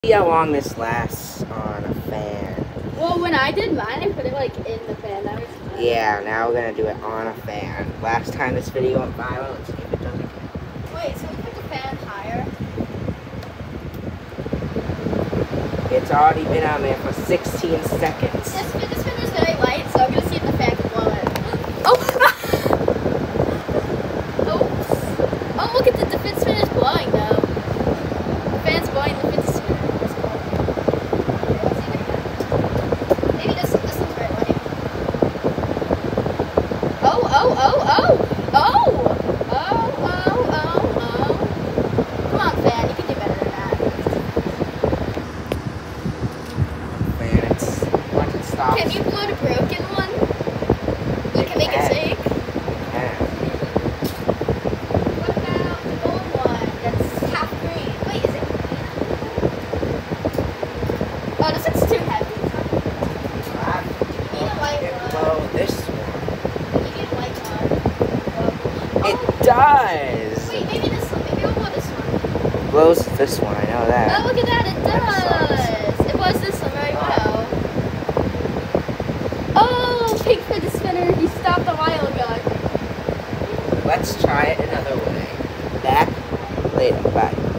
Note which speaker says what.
Speaker 1: See how long this lasts on a fan.
Speaker 2: Well, when I did mine, I put it like in the fan. That was fun.
Speaker 1: Yeah, now we're gonna do it on a fan. Last time this video went viral, let's see if it does again.
Speaker 2: Wait, so we put the fan higher?
Speaker 1: It's already been on there for 16 seconds.
Speaker 2: This spinner is very light, so I'm gonna see if the fan can blow it. Oh! Oops. Oh, look at the fidget spinner is blowing though. The fan's blowing the fidget spinner. That's cool. Okay, let's see if I can. Maybe this one's very light. Oh! Come on, fan, you can do better than that.
Speaker 1: Man, once it stops.
Speaker 2: Can you blow the broken one? You can make it shake.
Speaker 1: Yeah.
Speaker 2: What about the gold one that's half green? Wait, is it green? Oh, this looks too heavy. You need a light one.
Speaker 1: Blow this one.
Speaker 2: You need a light one.
Speaker 1: It does!
Speaker 2: Wait, maybe this one. Maybe we'll blow this one.
Speaker 1: Blows this one, I know that.
Speaker 2: Oh, look at that, it does! It blows this one very well. Oh, pink fidget spinner, he stopped a while ago.
Speaker 1: Let's try it another way. Back later. Bye.